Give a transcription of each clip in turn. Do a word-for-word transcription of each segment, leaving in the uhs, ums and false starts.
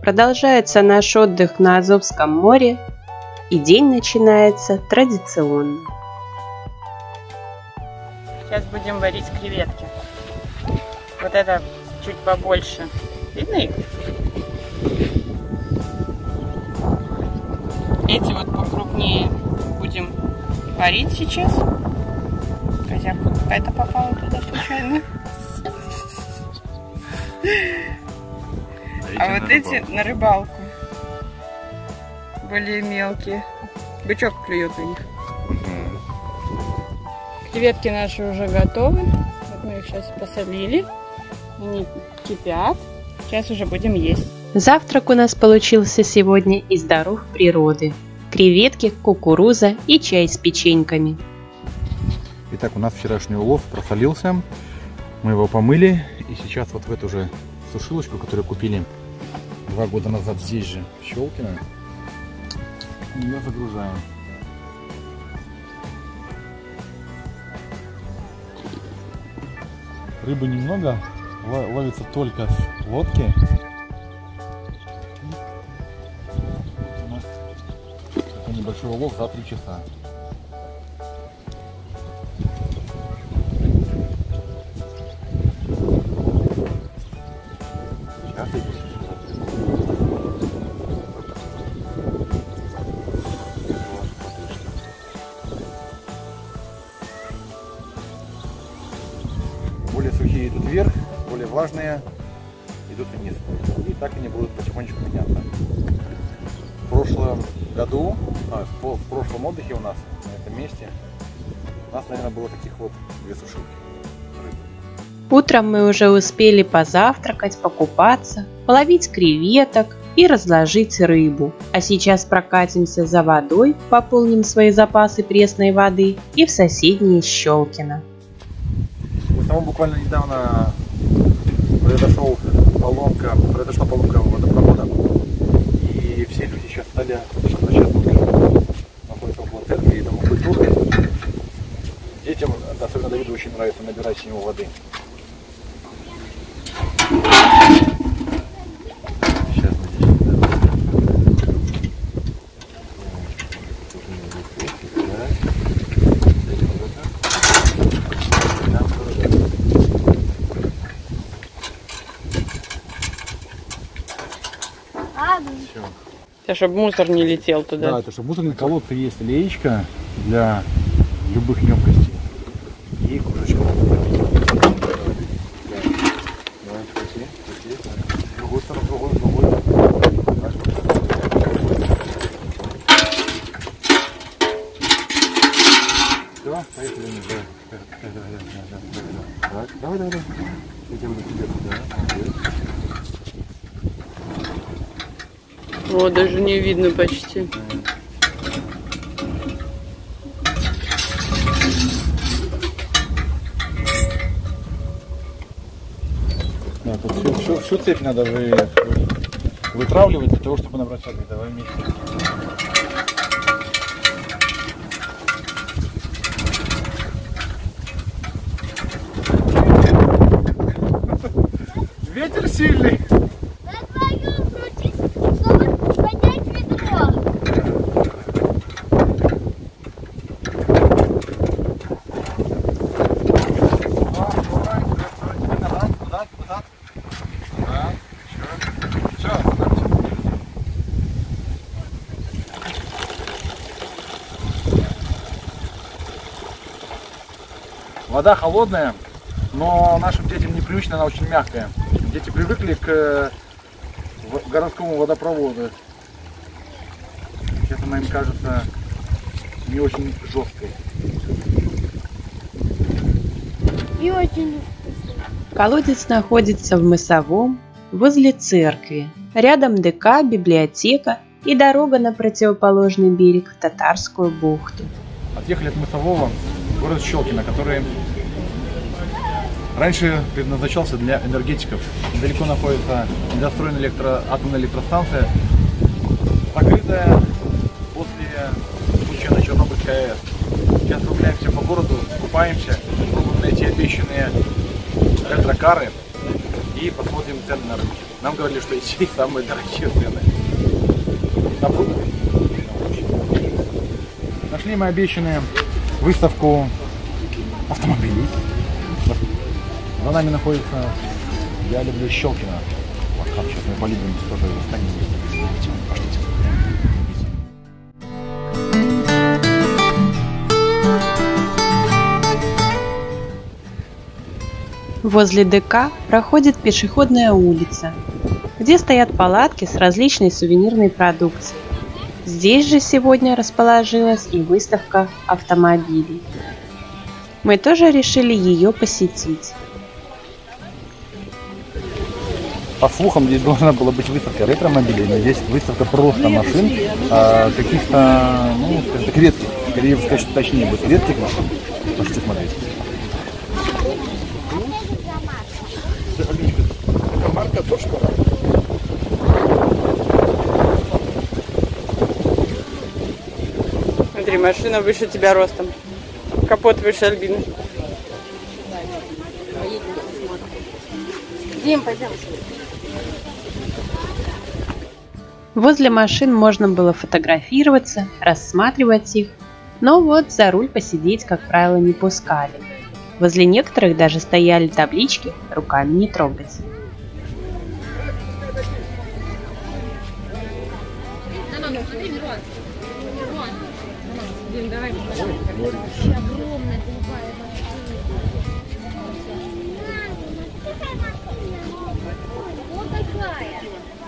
продолжается наш отдых на Азовском море, и день начинается традиционно. Сейчас будем варить креветки. Вот это чуть побольше. Видно их? Эти вот покрупнее будем варить сейчас. Козявка какая-то попала туда случайно. А вот эти на рыбалку. Более мелкие. Бычок клюет на них. Креветки наши уже готовы. Вот мы их сейчас посолили. Они кипят. Сейчас уже будем есть. Завтрак у нас получился сегодня из даров природы. Креветки, кукуруза и чай с печеньками. Итак, у нас вчерашний улов просолился. Мы его помыли. И сейчас вот в эту же сушилочку, которую купили два года назад здесь же, в Щелкино, ее загружаем. Рыбы немного, ловится только с лодки. У нас такой небольшой улов за три часа. Более сухие идут вверх, более влажные идут вниз. И так они будут потихонечку меняться. В прошлом году, а, в прошлом отдыхе у нас на этом месте, у нас, наверное, было таких вот две сушилки. Утром мы уже успели позавтракать, покупаться, половить креветок и разложить рыбу. А сейчас прокатимся за водой, пополним свои запасы пресной воды и в соседнее Щелкино. Там буквально недавно произошел поломка, произошла поломка водопровода, и все люди сейчас стали возвращаться, находятся около церкви и домов культуры. Детям, особенно Давиду, очень нравится набирать с него воды. Это чтобы мусор не летел туда. Да, это чтобы мусорный колодцы есть леечка для любых емкостей и кружечка. С другой стороны, с другой, с другой. Все, поехали. Так, давай, давай, давай. Я буду тебе туда. О, даже не видно почти. Да, тут всю, всю, всю цепь надо вы, вы, вытравливать для того, чтобы набрать воды. Давай вместе. Ветер сильный. Вода холодная, но нашим детям не привычна, она очень мягкая. Дети привыкли к городскому водопроводу. Сейчас она им кажется не очень жесткой. И очень вкусной. Колодец находится в Мысовом, возле церкви. Рядом ДК, библиотека и дорога на противоположный берег в Татарскую бухту. Отъехали от Мысового в город Щелкино, который раньше предназначался для энергетиков. Недалеко находится недостроенная электро... атомная электростанция, закрытая после случая на Чернобыльской АЭС. Сейчас прогуляемся по городу, купаемся, пробуем найти обещанные электрокары и посмотрим цены на рынке. Нам говорили, что эти самые дорогие цены. На продукты. Нашли мы обещанную выставку автомобилей. За нами находится «Я люблю Щелкина». Вот там сейчас мы полюбим тоже станем. Пошлите. Возле ДК проходит пешеходная улица, где стоят палатки с различной сувенирной продукцией. Здесь же сегодня расположилась и выставка автомобилей. Мы тоже решили ее посетить. По слухам, здесь должна была быть выставка ретро-мобилей, но здесь выставка просто машин, а, каких-то, ну, скажем так, редких, скорее сказать, что точнее будет редких машин. Можете смотреть. Марка то, что? Смотри, машина выше тебя ростом. Капот выше Альбины. Дим, пойдем. Возле машин можно было фотографироваться, рассматривать их, но вот за руль посидеть, как правило, не пускали. Возле некоторых даже стояли таблички «Руками не трогать». Вообще огромная голубая машина. Вот такая.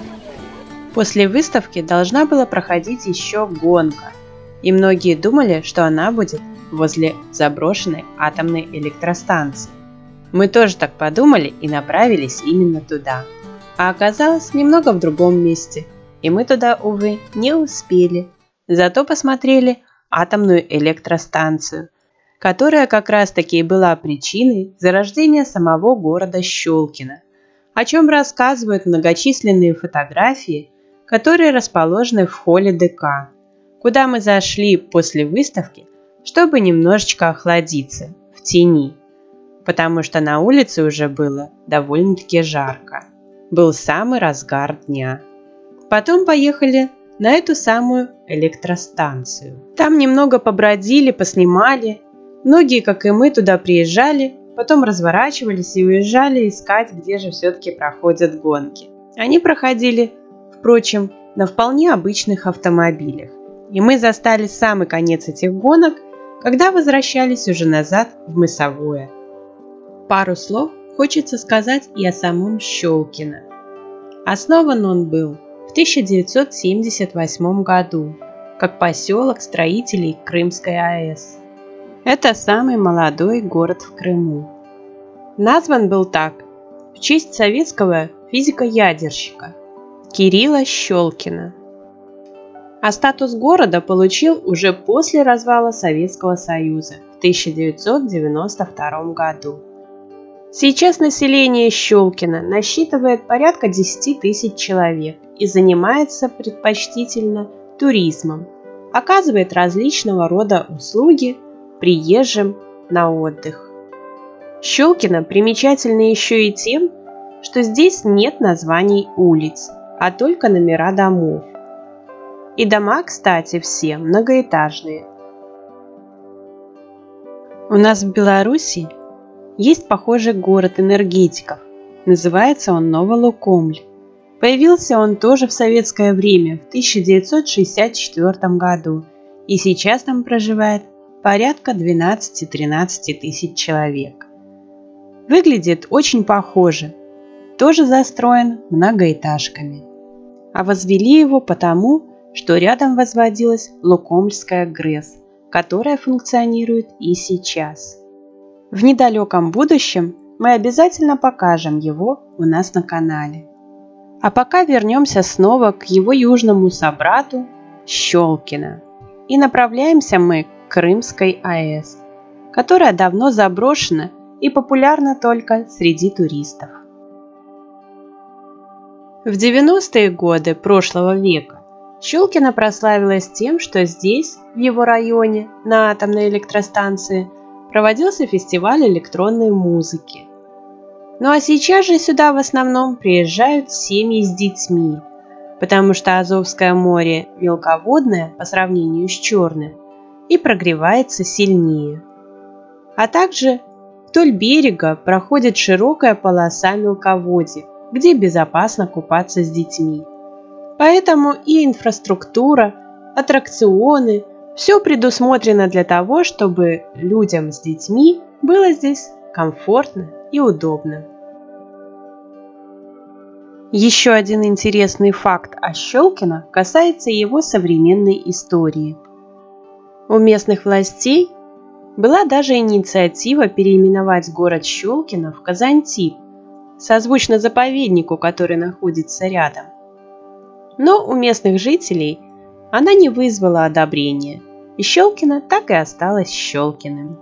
После выставки должна была проходить еще гонка, и многие думали, что она будет возле заброшенной атомной электростанции. Мы тоже так подумали и направились именно туда. А оказалось немного в другом месте, и мы туда, увы, не успели. Зато посмотрели атомную электростанцию, которая как раз-таки и была причиной зарождения самого города Щелкино, о чем рассказывают многочисленные фотографии, которые расположены в холле ДК, куда мы зашли после выставки, чтобы немножечко охладиться в тени, потому что на улице уже было довольно-таки жарко. Был самый разгар дня. Потом поехали на эту самую электростанцию. Там немного побродили, поснимали. Многие, как и мы, туда приезжали, потом разворачивались и уезжали искать, где же все-таки проходят гонки. Они проходили, впрочем, на вполне обычных автомобилях. И мы застали самый конец этих гонок, когда возвращались уже назад в Мысовое. Пару слов хочется сказать и о самом Щелкино. Основан он был в тысяча девятьсот семьдесят восьмом году, как поселок строителей Крымской АЭС. Это самый молодой город в Крыму. Назван был так в честь советского физика-ядерщика Кирилла Щелкина. А статус города получил уже после развала Советского Союза в тысяча девятьсот девяносто втором году. Сейчас население Щелкино насчитывает порядка десять тысяч человек и занимается предпочтительно туризмом, оказывает различного рода услуги приезжим на отдых. Щелкино примечательно еще и тем, что здесь нет названий улиц, а только номера домов. И дома, кстати, все многоэтажные. У нас в Беларуси есть похожий город энергетиков. Называется он Новолукомль. Появился он тоже в советское время, в тысяча девятьсот шестьдесят четвёртом году. И сейчас там проживает порядка двенадцать-тринадцать тысяч человек. Выглядит очень похоже. Тоже застроен многоэтажками. А возвели его потому, что рядом возводилась Лукомльская ГРЭС, которая функционирует и сейчас. В недалеком будущем мы обязательно покажем его у нас на канале. А пока вернемся снова к его южному собрату Щелкино. И направляемся мы к Крымской АЭС, которая давно заброшена и популярна только среди туристов. В девяностые годы прошлого века Щелкино прославилась тем, что здесь, в его районе, на атомной электростанции, проводился фестиваль электронной музыки. Ну а сейчас же сюда в основном приезжают семьи с детьми, потому что Азовское море мелководное по сравнению с Черным и прогревается сильнее. А также вдоль берега проходит широкая полоса мелководья, где безопасно купаться с детьми. Поэтому и инфраструктура, аттракционы, все предусмотрено для того, чтобы людям с детьми было здесь комфортно и удобно. Еще один интересный факт о Щелкино касается его современной истории. У местных властей была даже инициатива переименовать город Щелкино в Казантип, созвучно заповеднику, который находится рядом. Но у местных жителей она не вызвала одобрения, и Щелкино так и осталось Щелкиным.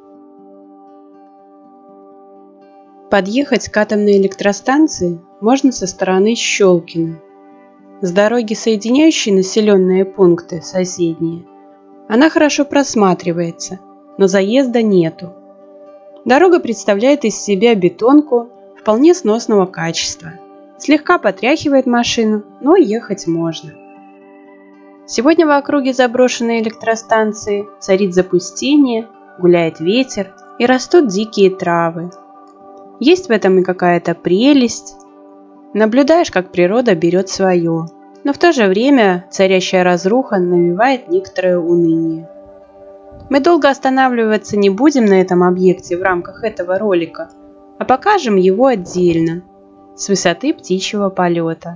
Подъехать к атомной электростанции можно со стороны Щелкино. С дороги, соединяющей населенные пункты соседние, она хорошо просматривается, но заезда нету. Дорога представляет из себя бетонку вполне сносного качества. Слегка потряхивает машину, но ехать можно. Сегодня в округе заброшенной электростанции царит запустение, гуляет ветер и растут дикие травы. Есть в этом и какая-то прелесть. Наблюдаешь, как природа берет свое, но в то же время царящая разруха навевает некоторое уныние. Мы долго останавливаться не будем на этом объекте в рамках этого ролика, а покажем его отдельно, с высоты птичьего полета.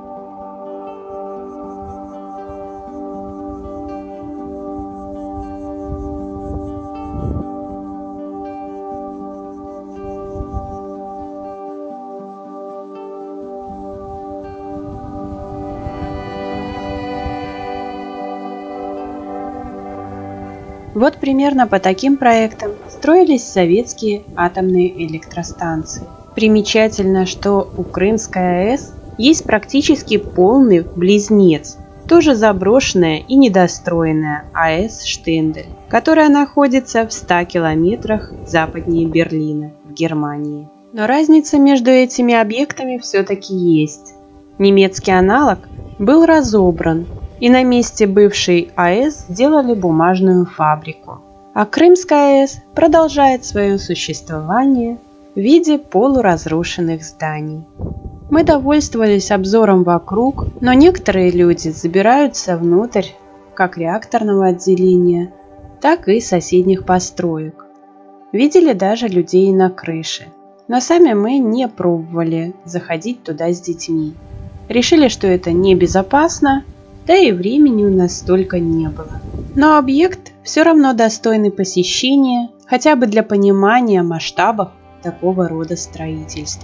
Вот примерно по таким проектам строились советские атомные электростанции. Примечательно, что у Крымской АЭС есть практически полный близнец, тоже заброшенная и недостроенная АЭС Штендель, которая находится в ста километрах западнее Берлина в Германии. Но разница между этими объектами все-таки есть. Немецкий аналог был разобран, и на месте бывшей АЭС сделали бумажную фабрику. А Крымская АЭС продолжает свое существование в виде полуразрушенных зданий. Мы довольствовались обзором вокруг, но некоторые люди забираются внутрь как реакторного отделения, так и соседних построек. Видели даже людей на крыше, но сами мы не пробовали заходить туда с детьми. Решили, что это небезопасно, да и времени у нас столько не было. Но объект все равно достойный посещения, хотя бы для понимания масштабов такого рода строительства.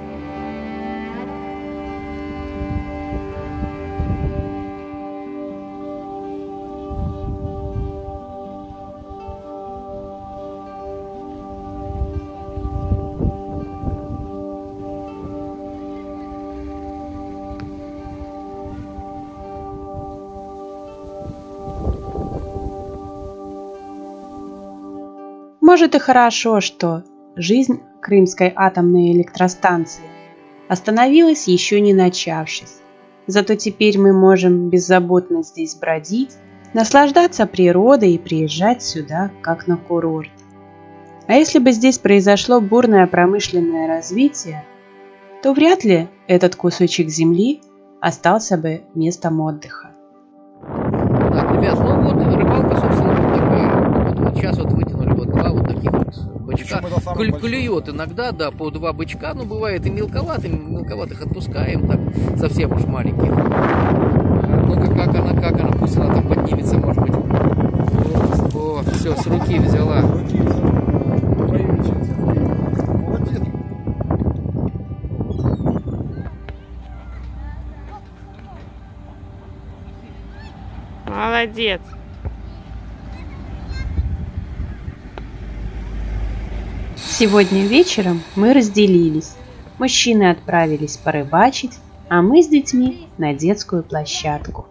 Может и хорошо, что жизнь Крымской атомной электростанции остановилась еще не начавшись. Зато теперь мы можем беззаботно здесь бродить, наслаждаться природой и приезжать сюда как на курорт. А если бы здесь произошло бурное промышленное развитие, то вряд ли этот кусочек земли остался бы местом отдыха. Так, ребят, ну вот рыбалка, собственно, вот такая. Вот, вот сейчас вот вытянули вот два вот таких вот бычка. Клю- клюет иногда, да, по два бычка, но бывает и мелковатых, мелковатых отпускаем, так, совсем уж маленьких. Ну-ка, как она, как она, пусть она там поднимется, может быть. О, все, с руки взяла. Молодец. Сегодня вечером мы разделились. Мужчины отправились порыбачить, а мы с детьми на детскую площадку.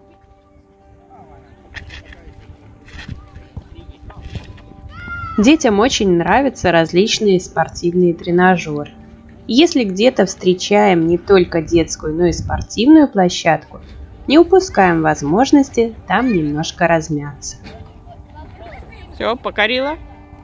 Детям очень нравятся различные спортивные тренажеры. Если где-то встречаем не только детскую, но и спортивную площадку, не упускаем возможности там немножко размяться. Все, покорила?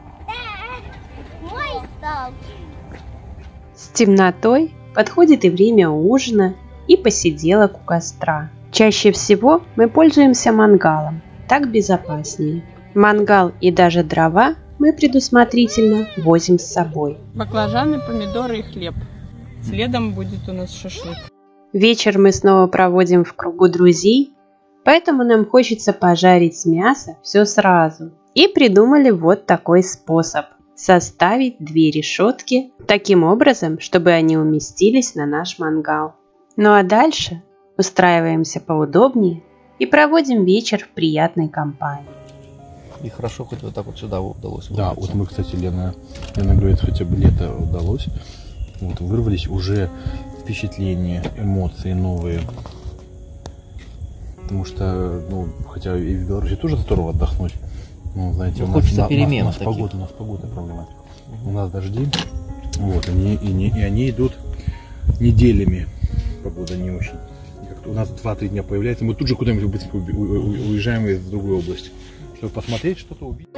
Мой стал. С темнотой подходит и время ужина, и посиделок у костра. Чаще всего мы пользуемся мангалом, так безопаснее. Мангал и даже дрова мы предусмотрительно возим с собой. Баклажаны, помидоры и хлеб. Следом будет у нас шашлык. Вечер мы снова проводим в кругу друзей, поэтому нам хочется пожарить мясо все сразу. И придумали вот такой способ – составить две решетки таким образом, чтобы они уместились на наш мангал. Ну а дальше устраиваемся поудобнее и проводим вечер в приятной компании. И хорошо хоть вот так вот сюда удалось. Да, вот мы, кстати, Лена, Лена говорит, хотя бы лето удалось. Вот, вырвались уже впечатления, эмоции новые. Потому что, ну, хотя и в Беларуси тоже здорово отдохнуть. Ну, знаете, Ну, у нас, хочется на- перемен у нас, таких. погода, у нас погода проблематика. У нас дожди, вот, они, и, не- и они идут неделями. Погода не очень. И как-то у нас два-три дня появляется, мы тут же куда-нибудь быстренько уби- у- у- уезжаем в другую область, чтобы посмотреть что-то, увидеть.